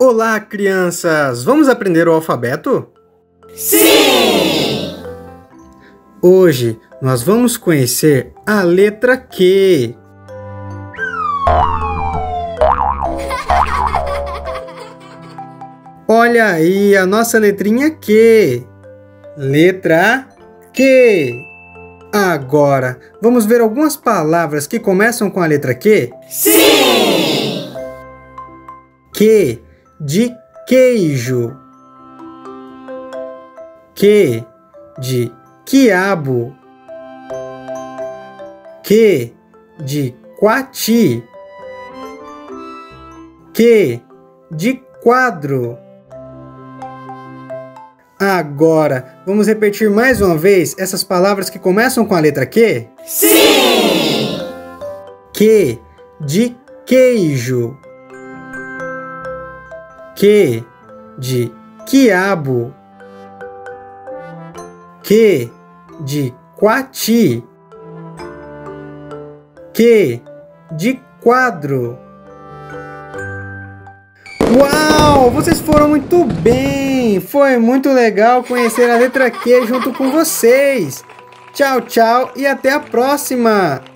Olá, crianças! Vamos aprender o alfabeto? Sim! Hoje nós vamos conhecer a letra Q. Olha aí a nossa letrinha Q. Letra Q. Agora, vamos ver algumas palavras que começam com a letra Q? Sim! Q de queijo. Q de quiabo. Q de quati. Q de quadro. Agora, vamos repetir mais uma vez essas palavras que começam com a letra Q? Sim! Q de queijo. Q de quiabo. Q de quati. Q de quadro. Uau! Vocês foram muito bem! Foi muito legal conhecer a letra Q junto com vocês! Tchau, tchau e até a próxima!